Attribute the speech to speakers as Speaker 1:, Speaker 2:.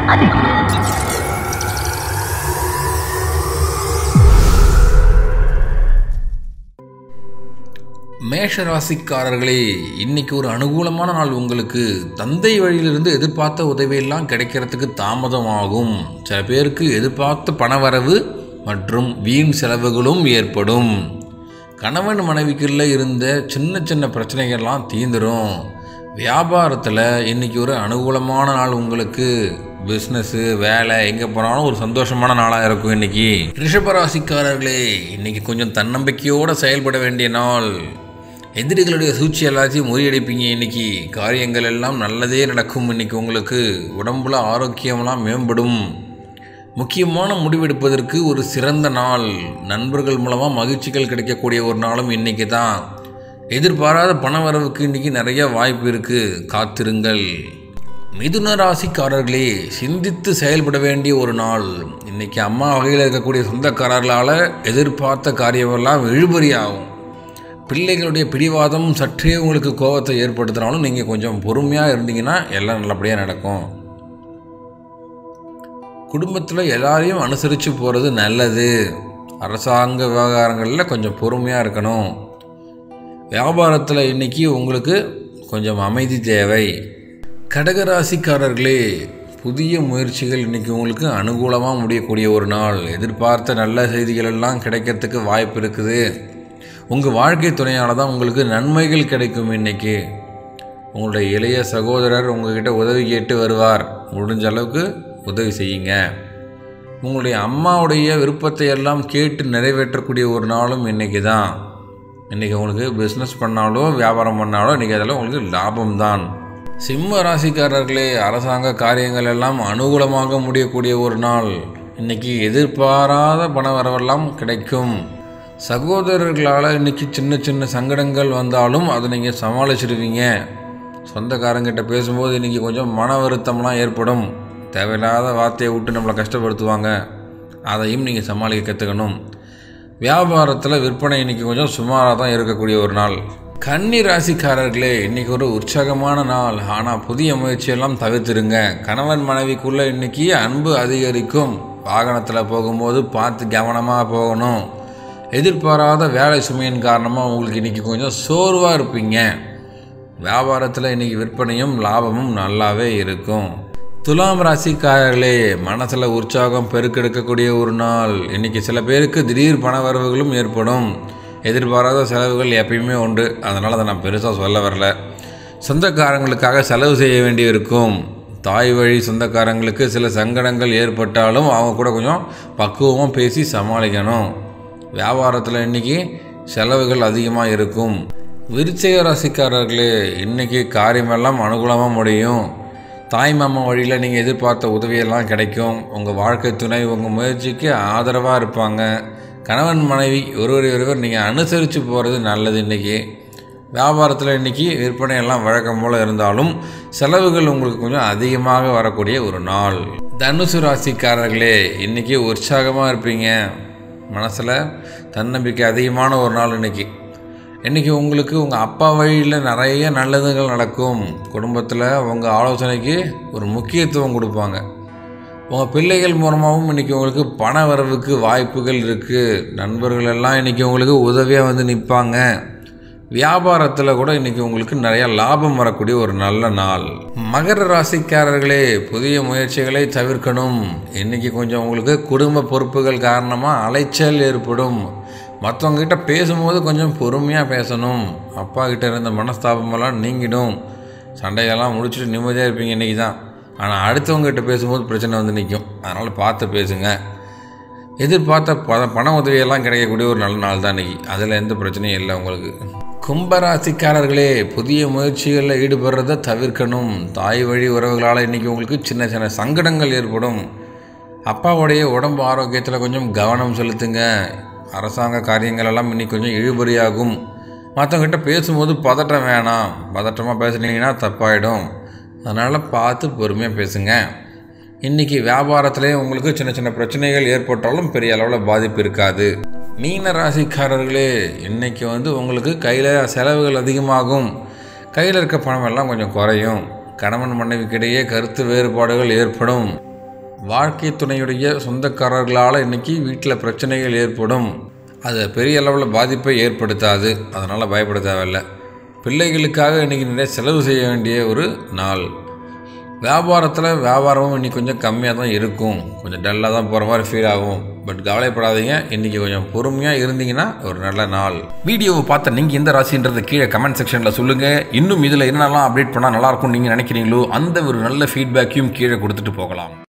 Speaker 1: அதிகம்.
Speaker 2: மேஷ ராசிக்காரர்களே, இன்னைக்கு ஒரு அனுகூலமான நாள். உங்களுக்கு தந்தை வழியிலிருந்து எதிர்பார்த்த உதவியெல்லாம் கிடைக்கிறதுக்கு தாமதமாகும். சில பேருக்கு எதிர்பார்த்த பணவரவு மற்றும் வீண் செலவுகளும் ஏற்படும். கணவன் மனைவிக்குள்ள இருந்த சின்ன சின்ன பிரச்சனைகள்லாம் தீந்துடும். வியாபாரத்தில் இன்றைக்கி ஒரு அனுகூலமான நாள். உங்களுக்கு பிஸ்னஸ்ஸு வேலை எங்கே போனாலும் ஒரு சந்தோஷமான நாளாக இருக்கும். இன்றைக்கி ரிஷபராசிக்காரர்களே, இன்றைக்கி கொஞ்சம் தன்னம்பிக்கையோடு செயல்பட வேண்டிய நாள். எதிரிகளுடைய சூழ்ச்சி எல்லாத்தையும் முறியடிப்பீங்க. இன்றைக்கி காரியங்கள் எல்லாம் நல்லதே நடக்கும். இன்றைக்கி உங்களுக்கு உடம்புல ஆரோக்கியமெல்லாம் மேம்படும். முக்கியமான முடிவெடுப்பதற்கு ஒரு சிறந்த நாள். நண்பர்கள் மூலமாக மகிழ்ச்சிகள் கிடைக்கக்கூடிய ஒரு நாளும் இன்றைக்கி தான். எதிர்பாராத பணவரவுக்கு இன்றைக்கி நிறைய வாய்ப்பு இருக்குது, காத்திருங்கள். மிதுன ராசிக்காரர்களே, சிந்தித்து செயல்பட வேண்டிய ஒரு நாள். இன்றைக்கி அம்மா வகையில் இருக்கக்கூடிய சொந்தக்காரர்களால் எதிர்பார்த்த காரியமெல்லாம் இழுபறியாகும். பிள்ளைகளுடைய பிடிவாதம் சற்றே உங்களுக்கு கோபத்தை ஏற்படுத்தினாலும் நீங்கள் கொஞ்சம் பொறுமையாக இருந்தீங்கன்னா எல்லாம் நல்லபடியாக நடக்கும். குடும்பத்தில் எல்லாரையும் அனுசரித்து போகிறது நல்லது. அரசாங்க விவகாரங்களில் கொஞ்சம் பொறுமையாக இருக்கணும். வியாபாரத்தில் இன்றைக்கி உங்களுக்கு கொஞ்சம் அமைதி தேவை. கடகராசிக்காரர்களே, புதிய முயற்சிகள் இன்றைக்கி உங்களுக்கு அனுகூலமாக முடியக்கூடிய ஒரு நாள். எதிர்பார்த்த நல்ல செய்திகள் எல்லாம் கிடைக்கிறதுக்கு வாய்ப்பு இருக்குது. உங்கள் வாழ்க்கை துணையால் தான் உங்களுக்கு நன்மைகள் கிடைக்கும். இன்றைக்கி உங்களுடைய இளைய சகோதரர் உங்கள்கிட்ட உதவி கேட்டு வருவார். முடிஞ்ச அளவுக்கு உதவி செய்யுங்க. உங்களுடைய அம்மாவுடைய விருப்பத்தை எல்லாம் கேட்டு நிறைவேற்றக்கூடிய ஒரு நாளும் இன்றைக்கி தான். இன்றைக்கி உங்களுக்கு பிஸ்னஸ் பண்ணாலோ வியாபாரம் பண்ணாலோ இன்றைக்கி அதெல்லாம் உங்களுக்கு லாபம்தான். சிம்ம ராசிக்காரர்களே, அரசாங்க காரியங்கள் எல்லாம் அனுகூலமாக முடியக்கூடிய ஒரு நாள். இன்றைக்கி எதிர்பாராத பண வரவெல்லாம் கிடைக்கும். சகோதரர்களால் இன்றைக்கி சின்ன சின்ன சங்கடங்கள் வந்தாலும் அதை நீங்கள் சமாளிச்சிடுவீங்க. சொந்தக்காரங்கிட்ட பேசும்போது இன்றைக்கி கொஞ்சம் மன வருத்தம்லாம் ஏற்படும். தேவையில்லாத வார்த்தையை விட்டு நம்மளை கஷ்டப்படுத்துவாங்க. அதையும் நீங்கள் சமாளிக்க கற்றுக்கணும். வியாபாரத்தில் விற்பனை இன்றைக்கி கொஞ்சம் சுமாராக தான் இருக்கக்கூடிய ஒரு நாள். கன்னி ராசிக்காரர்களே, இன்றைக்கி ஒரு உற்சாகமான நாள். ஆனால் புதிய முயற்சியெல்லாம் தவிர்த்துருங்க. கணவன் மனைவிக்குள்ளே இன்றைக்கி அன்பு அதிகரிக்கும். வாகனத்தில் போகும்போது பார்த்து கவனமாக போகணும். எதிர்பாராத வேலை சுமையின் காரணமாக உங்களுக்கு இன்றைக்கி கொஞ்சம் சோர்வாக இருப்பீங்க. வியாபாரத்தில் இன்றைக்கி விற்பனையும் லாபமும் நல்லாவே இருக்கும். துலாம் ராசிக்காரர்களே, மனசில் உற்சாகம் பெருக்கெடுக்கக்கூடிய ஒரு நாள். இன்றைக்கி சில பேருக்கு திடீர் பண வரவுகளும் ஏற்படும். எதிர்பாராத செலவுகள் எப்பயுமே உண்டு. அதனால் அதை நான் பெருசாக சொல்ல வரல. சொந்தக்காரங்களுக்காக செலவு செய்ய வேண்டி இருக்கும். தாய் வழி சொந்தக்காரங்களுக்கு சில சங்கடங்கள் ஏற்பட்டாலும் அவங்க கூட கொஞ்சம் பக்குவமாக பேசி சமாளிக்கணும். வியாபாரத்தில் இன்றைக்கி செலவுகள் அதிகமாக இருக்கும். விருச்சிக ராசிக்காரர்களே, இன்றைக்கி காரியமெல்லாம் அனுகூலமாக முடியும். தாய் மாமா வழியில் நீங்கள் எதிர்பார்த்த உதவியெல்லாம் கிடைக்கும். உங்கள் வாழ்க்கை துணை உங்கள் முயற்சிக்கு ஆதரவாக இருப்பாங்க. கணவன் மனைவி ஒருவர் நீங்கள் அனுசரித்து போகிறது நல்லது. இன்றைக்கி வியாபாரத்தில் இன்றைக்கி விற்பனையெல்லாம் வழக்கம் போல் இருந்தாலும் செலவுகள் உங்களுக்கு கொஞ்சம் அதிகமாக வரக்கூடிய ஒரு நாள். தனுசு ராசிக்காரர்களே, இன்றைக்கி உற்சாகமாக இருப்பீங்க. மனசில் தன்னம்பிக்கை அதிகமான ஒரு நாள். இன்றைக்கி உங்களுக்கு உங்கள் அப்பா வழியில் நிறைய நல்லதுகள் நடக்கும். குடும்பத்தில் உங்கள் ஆலோசனைக்கு ஒரு முக்கியத்துவம் கொடுப்பாங்க. உங்கள் பிள்ளைகள் மூலமாகவும் இன்றைக்கி உங்களுக்கு பண வரவுக்கு வாய்ப்புகள் இருக்குது. நண்பர்கள் எல்லாம் இன்றைக்கி உங்களுக்கு உதவியாக வந்து நிற்பாங்க. வியாபாரத்தில் கூட இன்றைக்கி உங்களுக்கு நிறையா லாபம் வரக்கூடிய ஒரு நல்ல நாள். மகர ராசிக்காரர்களே, புதிய முயற்சிகளை தவிர்க்கணும். இன்றைக்கி கொஞ்சம் உங்களுக்கு குடும்ப பொறுப்புகள் காரணமாக அலைச்சல் ஏற்படும். மற்றவங்ககிட்ட பேசும்போது கொஞ்சம் பொறுமையாக பேசணும். அப்பா கிட்ட இருந்த மனஸ்தாபமெல்லாம் நீங்கிடும். சண்டையெல்லாம் முடிச்சுட்டு நிம்மதியாக இருப்பீங்க இன்றைக்கி தான். ஆனால் அடுத்தவங்ககிட்ட பேசும்போது பிரச்சனை வந்து நிற்கும். அதனால் பார்த்து பேசுங்க. எதிர்பார்த்த பண உதவியெல்லாம் கிடைக்கக்கூடிய ஒரு நல்ல நாள் தான் இன்றைக்கி. அதில் எந்த பிரச்சனையும் இல்லை உங்களுக்கு. கும்பராசிக்காரர்களே, புதிய முயற்சிகளில் ஈடுபடுறதை தவிர்க்கணும். தாய் வழி உறவுகளால் இன்றைக்கி உங்களுக்கு சின்ன சின்ன சங்கடங்கள் ஏற்படும். அப்பாவுடைய உடம்பு ஆரோக்கியத்தில் கொஞ்சம் கவனம் செலுத்துங்க. அரசாங்க காரியங்கள் எல்லாம் இன்றைக்கி கொஞ்சம் இழுபறியாகும். மற்றவங்ககிட்ட பேசும்போது பதட்டம் வேணாம். பதட்டமாக பேசுனீங்கன்னா தப்பாயிடும். அதனால் பார்த்து பொறுமையாக பேசுங்க. இன்றைக்கி வியாபாரத்திலே உங்களுக்கு சின்ன சின்ன பிரச்சனைகள் ஏற்பட்டாலும் பெரிய அளவில் பாதிப்பு இருக்காது. மீன ராசிக்காரர்களே, இன்றைக்கி உங்களுக்கு கையில் செலவுகள் அதிகமாகும். கையில் இருக்க பணம் எல்லாம் கொஞ்சம் குறையும். கணவன் மனைவிக்கிடையே கருத்து வேறுபாடுகள் ஏற்படும். வாழ்க்கை துணையுடைய சொந்தக்காரர்களால் இன்றைக்கி வீட்டில் பிரச்சனைகள் ஏற்படும். அது பெரிய அளவில் பாதிப்பை ஏற்படுத்தாது, அதனால் பயப்பட தேவையில்லை. பிள்ளைகளுக்காக இன்றைக்கி நிறைய செலவு செய்ய வேண்டிய ஒரு நாள். வியாபாரமும் இன்றைக்கி கொஞ்சம் கம்மியாக தான் இருக்கும், கொஞ்சம் டல்லாக தான் போகிற மாதிரி ஃபீல் ஆகும். பட் கவலைப்படாதீங்க, இன்றைக்கி கொஞ்சம் பொறுமையாக இருந்தீங்கன்னா ஒரு நல்ல நாள். வீடியோவை பார்த்த நீங்கள் எந்த ராசின்றது கீழே கமெண்ட் செக்ஷனில் சொல்லுங்கள். இன்னும் இதில் என்னெல்லாம் அப்டேட் பண்ணால் நல்லாயிருக்கும் நீங்கள் நினைக்கிறீங்களோ அந்த ஒரு நல்ல ஃபீட்பேக்கையும் கீழே கொடுத்துட்டு போகலாம்.